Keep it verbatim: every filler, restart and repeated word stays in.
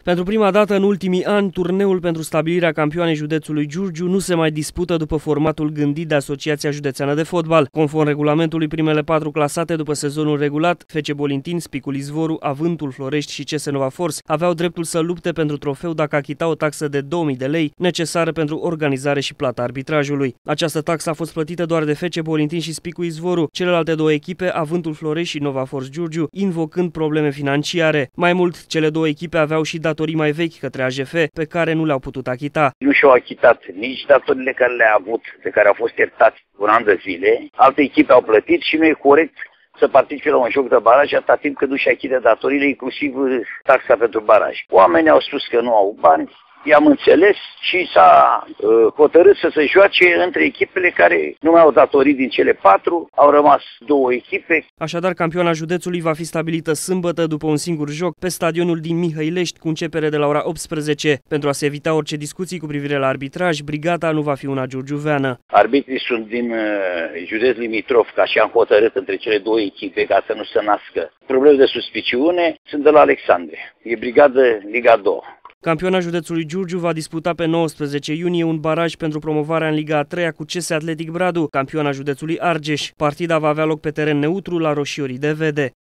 Pentru prima dată în ultimii ani, turneul pentru stabilirea campioanei județului Giurgiu nu se mai dispută după formatul gândit de Asociația Județeană de Fotbal. Conform regulamentului, primele patru clasate după sezonul regulat, F C Bolintin, Spicul Izvoru, Avântul Florești și C S Nova Force, aveau dreptul să lupte pentru trofeu dacă achitau o taxă de două mii de lei, necesară pentru organizare și plata arbitrajului. Această taxă a fost plătită doar de F C Bolintin și Spicul Izvoru, celelalte două echipe, Avântul Florești și Nova Force Giurgiu, invocând probleme financiare. Mai mult, cele două echipe aveau și datorii mai vechi către A J F, pe care nu le-au putut achita. Nu și-au achitat nici datorile care le-a avut, de care au fost iertați un an de zile. Alte echipe au plătit și nu e corect să participe la un joc de baraj atâta timp cât nu și achite datoriile, inclusiv taxa pentru baraj. Oamenii au spus că nu au bani, i-am înțeles și s-a uh, hotărât să se joace între echipele care nu mai au datorii din cele patru, au rămas două echipe. Așadar, campioana județului va fi stabilită sâmbătă după un singur joc pe stadionul din Mihăilești cu începere de la ora optsprezece. Pentru a se evita orice discuții cu privire la arbitraj, brigada nu va fi una giurgiuveană. Arbitrii sunt din uh, județ limitrof, ca și am hotărât între cele două echipe ca să nu se nască probleme de suspiciune, sunt de la Alexandria. E brigadă Liga doi. Campioana județului Giurgiu va disputa pe nouăsprezece iunie un baraj pentru promovarea în Liga a treia cu C S Atletic Bradu, campioana județului Argeș. Partida va avea loc pe teren neutru la roșiorii de vede.